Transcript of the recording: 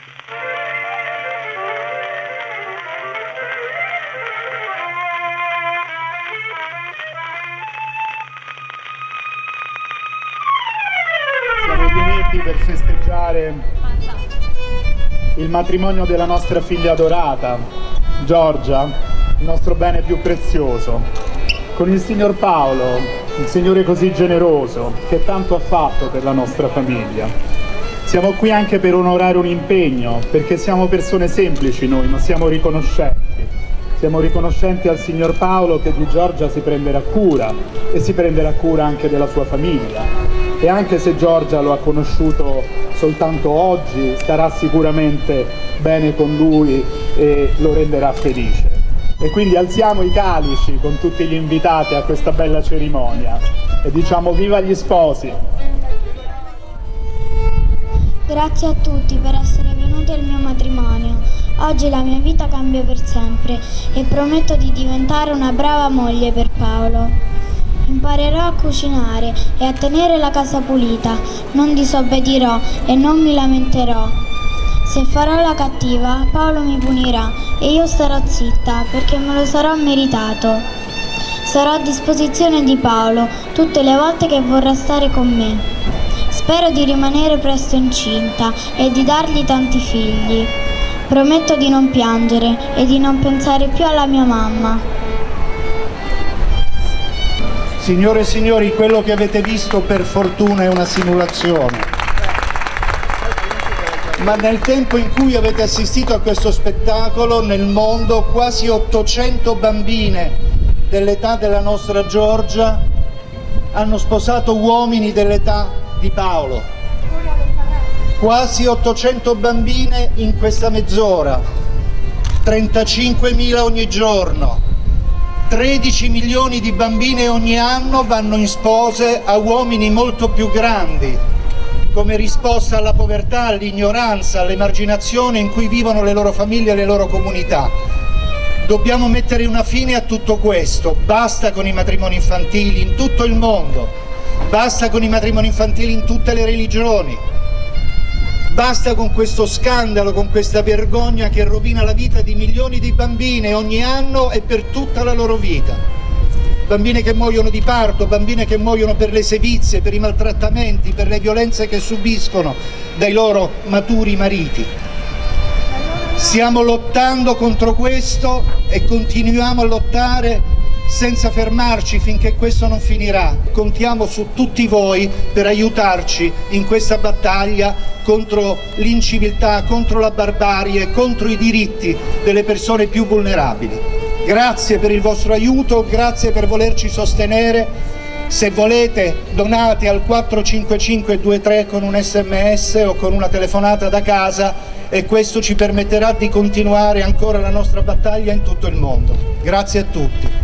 Siamo riuniti per festeggiare il matrimonio della nostra figlia adorata, Giorgia, il nostro bene più prezioso, con il signor Paolo, il Signore così generoso, che tanto ha fatto per la nostra famiglia. Siamo qui anche per onorare un impegno, perché siamo persone semplici noi, ma siamo riconoscenti. Siamo riconoscenti al signor Paolo che di Giorgia si prenderà cura e si prenderà cura anche della sua famiglia. E anche se Giorgia lo ha conosciuto soltanto oggi, starà sicuramente bene con lui e lo renderà felice. E quindi alziamo i calici con tutti gli invitati a questa bella cerimonia e diciamo viva gli sposi! Grazie a tutti per essere venuti al mio matrimonio. Oggi la mia vita cambia per sempre e prometto di diventare una brava moglie per Paolo. Imparerò a cucinare e a tenere la casa pulita, non disobbedirò e non mi lamenterò. Se farò la cattiva, Paolo mi punirà e io starò zitta perché me lo sarò meritato. Sarò a disposizione di Paolo tutte le volte che vorrà stare con me. Spero di rimanere presto incinta e di dargli tanti figli. Prometto di non piangere e di non pensare più alla mia mamma. Signore e signori, quello che avete visto per fortuna è una simulazione. Ma nel tempo in cui avete assistito a questo spettacolo, nel mondo quasi 800 bambine dell'età della nostra Giorgia hanno sposato uomini dell'età di Paolo. Quasi 800 bambine in questa mezz'ora, 35.000 ogni giorno. 13 milioni di bambine ogni anno vanno in spose a uomini molto più grandi, come risposta alla povertà, all'ignoranza, all'emarginazione in cui vivono le loro famiglie e le loro comunità. Dobbiamo mettere una fine a tutto questo. Basta con i matrimoni infantili in tutto il mondo, basta con i matrimoni infantili in tutte le religioni. Basta con questo scandalo, con questa vergogna che rovina la vita di milioni di bambine ogni anno e per tutta la loro vita. Bambine che muoiono di parto, bambine che muoiono per le sevizie, per i maltrattamenti, per le violenze che subiscono dai loro maturi mariti. Stiamo lottando contro questo e continuiamo a lottare senza fermarci finché questo non finirà. Contiamo su tutti voi per aiutarci in questa battaglia contro l'inciviltà, contro la barbarie, contro i diritti delle persone più vulnerabili. Grazie per il vostro aiuto, grazie per volerci sostenere. Se volete donate al 45523 con un SMS o con una telefonata da casa e questo ci permetterà di continuare ancora la nostra battaglia in tutto il mondo. Grazie a tutti.